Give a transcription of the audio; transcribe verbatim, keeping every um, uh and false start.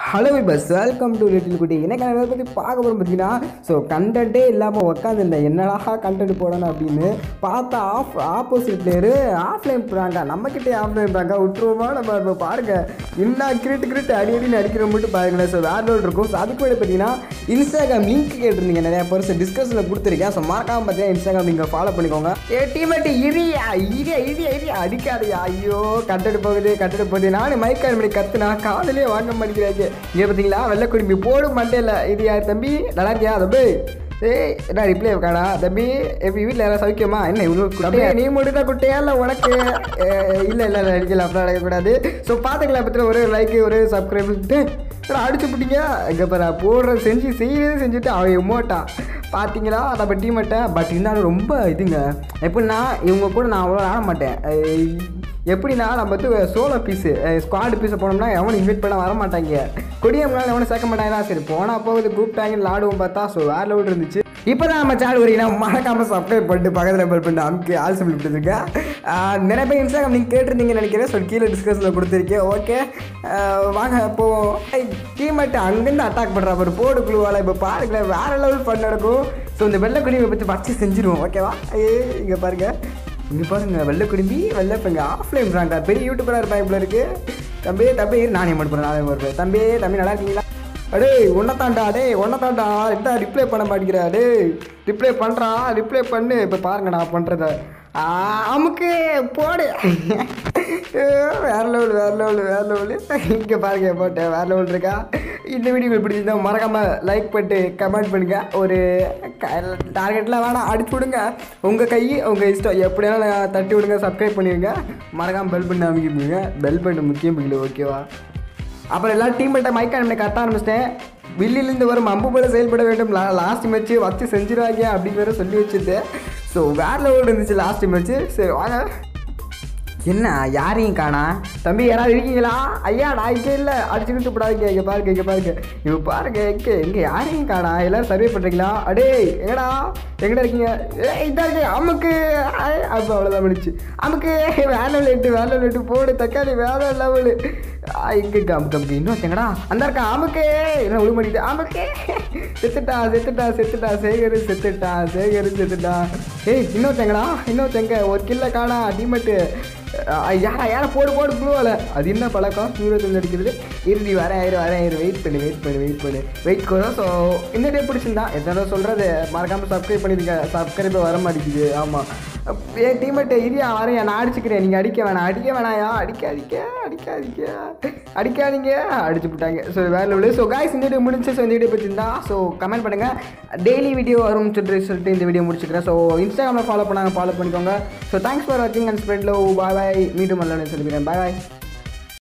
Hello bus welcome to little குட்டி. எனக்கு அதை பற்றி பார்க்க போகிறோம் பார்த்தீங்கன்னா, ஸோ கண்டென்ட்டே இல்லாமல் உட்காந்துருந்தேன் என்னடா கண்டென்ட் போடணும் அப்படின்னு பார்த்தா ஆஃப் ஆப்போசிட் பிளேயரு ஆஃப்லைன் போகிறாங்க. நம்மக்கிட்டே ஆஃப்லைன் போகிறாங்க விட்டுருவோமா நம்ம இப்போ பாருங்கள் என்ன கிரிட்டு கிரிட்டு அடி அடின்னு அடிக்கிற மட்டும் பாருங்களேன். ஸோ வேறு லோட் இருக்கும். ஸோ அதுக்கு முன்னாடி பார்த்தீங்கன்னா இன்ஸ்டாகிராம் லிங்க் கேட்டிருந்தீங்க, நிறையா பர்சன் டிஸ்கஷனில் கொடுத்துருக்கேன். ஸோ மறக்காமல் பார்த்தீங்கன்னா இன்ஸ்டாகிராம் நீங்கள் ஃபாலோ பண்ணிக்கோங்க. ஏ டீமேட்டு இரியா இரியா இரியா இரியா அடிக்காதையா, ஐயோ கண்டென்ட் போகுது கண்டென்ட் போகுது. நானும் மைக் ஆன் பண்ணி கற்றுனா காதலே வாங்க மாட்டேங்கிறாங்க. இங்கே பார்த்தீங்களா வெள்ளை குடும்பி போடும் மண்டையில். இது யார் தம்பி, நல்லா இருக்கியா தம்பி? ஏய் என்ன ரிப்ளை இருக்காடா தம்பி? எப்படி வீட்டில் யாராவது சௌக்கியமா? என்ன இவ்வளோ குட்டியா நீ முடிந்தா குட்டையா இல்லை உனக்கு? இல்லை இல்லை இல்லை அடிக்கல அப்படிலாம் அடக்கக்கூடாது. ஸோ பார்த்துக்கலாம் பற்றி ஒரு லைக்கு ஒரு சப்ஸ்கிரைப் அடிச்சு பிடிங்க. இங்கே பாரு போடுற செஞ்சு செய்யறது செஞ்சுட்டு அவன் எமோட்டான் பார்த்தீங்களா நம்ம டீமேட்டை. பட் இருந்தாலும் ரொம்ப இதுங்க எப்படின்னா இவங்க கூட நான் அவ்வளோ ஆட மாட்டேன். எப்படின்னா நம்ம வந்து சோலோ பீஸு ஸ்குவாடு பீஸை போனோம்னா எவனும் இன்வைட் பண்ண வர மாட்டாங்க. கொடியம்னால எவனும் சேர்க்க மாட்டாங்கன்னா சரி போனால் போகுது கூப்பிட்டாங்கன்னு ஆடுவோம் பார்த்தா. ஸோ வேறு லெவல் இருந்துச்சு. இப்போ தான் நம்ம சேனல் வரீங்கன்னா மறக்காமல் சப்ஸ்கிரைப் பண்ணிட்டு பக்கத்தில் பெல் பண்ணிட்டு அமுக்கு ஆல் சிம்பிள் கொடுத்துருக்கேன். நிறைய பேர் இன்ஸ்டாகிராம் நீங்கள் கேட்டிருந்தீங்கன்னு நினைக்கிறேன். ஸோ கீழே டிஸ்கஷனில் கொடுத்துருக்கேன். ஓகே வாங்க இப்போது டீமேட்டு அங்கேருந்து அட்டாக் பண்ணுறா ஒரு போடு குழுவால். இப்போ பாருங்களேன் வேறு லெவல் பண்ண நடக்கும். ஸோ இந்த வெள்ளை குடிமை பற்றி வச்சு செஞ்சுருவோம். ஓகேவா? ஏ இங்கே பாருங்கள் இங்கே பாருங்கள் வெள்ளை குடும்பி வெள்ளை இப்போ இங்கே ஆஃப்லைன் பிராண்டா பெரிய யூடியூபராக இருப்பாங்க இப்படி இருக்குது. தம்பி தம்பி நானே மட்டும் நானே இருப்பேன். தம்பி தம்பி நல்லா இருக்கீங்களா? அடே ஒன்றத்தாண்டா டே ஒன்றத்தாண்டா என்ன ரிப்ளை பண்ண மாட்டேங்கிறா? டே ரிப்ளை பண்ணுறா ரிப்ளை பண்ணு. இப்போ பாருங்க நான் பண்ணுறத அமுக்கு போடு. வேறு லெவல் வேறு லெவல் வேறு லெவலு. இங்கே பாருங்க போட்டேன் வேறு லெவல் இருக்கா. இந்த வீடியோ பிடிச்சிருந்தா மறக்காமல் லைக் பண்ணிட்டு கமெண்ட் பண்ணுங்கள். ஒரு டார்கெட்லாம் வேணாம் அடிச்சு விடுங்க. உங்கள் கை உங்கள் இஷ்டம் எப்படியாலும் தட்டி விடுங்க. சப்ஸ்கிரைப் பண்ணிடுங்க. மறக்காமல் பெல் பண்ணி அமைக்கிடுங்க. பெல் பண்ண முக்கியம் பிடிக்கல. ஓகேவா? அப்புறம் எல்லா டீம்மேட்டை மைக் ஆன் பண்ணி கட்ட ஆரம்பிச்சிட்டேன். வில்லிலேருந்து வரும் அம்பு போல செயல்பட வேண்டும். லா லாஸ்ட் மேட்ச்சு வச்சு செஞ்சிருவாங்க அப்படிங்கிற சொல்லி வச்சுருந்தேன். ஸோ வேறு லெவல் இருந்துச்சு லாஸ்ட் மேட்ச்சு. சரி வாங்க. என்ன யாரையும் காணா தம்பி? யாராவது இருக்கீங்களா? ஐயா நான் இங்கே இல்லை அடிச்சுக்கிட்டு போடாதீங்க. இங்கே பாருங்க இங்கே பாருங்க இப்போ பாருங்க எங்கே எங்கே யாரையும் காணா. எல்லோரும் சர்வே பண்ணுறீங்களா? அடே எங்கடா எங்கடா இருக்கீங்க? ஏ இதாக இருக்கு அமுக்கு. அப்போ அவ்வளோதான் முடிச்சு அமுக்கு. வேலை லெட்டு வேலை லெட்டு போடு தக்காளி வேலை லெவலு. இங்கே அமுக்கு அமுக்கு இன்னொருத்தங்கடா அந்த இருக்கா அமுக்கு. என்ன ஒழு பண்ணிட்டு அமுக்கு. செத்துட்டா செத்துட்டா செத்துட்டா சேகரு செத்துட்டா சேகரு செத்துட்டா. ஏய் இன்னொருத்தங்கடா இன்னொருத்தங்க ஒரு கில்ல காணா டீமேட்டு. யாரா யாரை போடு போடு புழுவால. அது என்ன பழக்கம் சூரியத்தில் அடிக்கிறது. இறுதி வர ஆயிரம் வர ஆயிரம் வெயிட் பண்ணு வெயிட் பண்ணு வெயிட் பண்ணு வெயிட் பண்ணு. ஸோ இந்த டே பிடிச்சிருந்தா எத்தனை சொல்கிறது மறக்காமல் சப்ஸ்கிரைப் பண்ணிடுங்க. சப்ஸ்கிரைபே வர மாட்டேங்குது. ஆமாம் என் டீமேட்டை இரியா வரையா நான் அடிச்சுக்கிறேன். நீங்கள் அடிக்க வேணாம் அடிக்க வேணாயா அடிக்க அடிக்க அடிக்காதீங்க அடிக்காதீங்க அடிச்சு விட்டாங்க. ஸோ வேறு லெவலு. ஸோ காய்ஸ் இந்த வீடியோ முடிஞ்சு. ஸோ இந்த வீடியோ பற்றிருந்தா ஸோ கமெண்ட் பண்ணுங்கள். டெய்லி வீடியோ வரும்னு சொல்லிட்டு சொல்லிட்டு இந்த வீடியோ முடிச்சுக்கிறேன். ஸோ இன்ஸ்டாகிராமில் ஃபாலோ பண்ணாங்க ஃபாலோ பண்ணிக்கோங்க. ஸோ தேங்க்ஸ் ஃபார் வாட்சிங் and spread love. Bye bye. மீண்டும் நல்ல சொல்லிக்கிறேன். பாய் பாய்.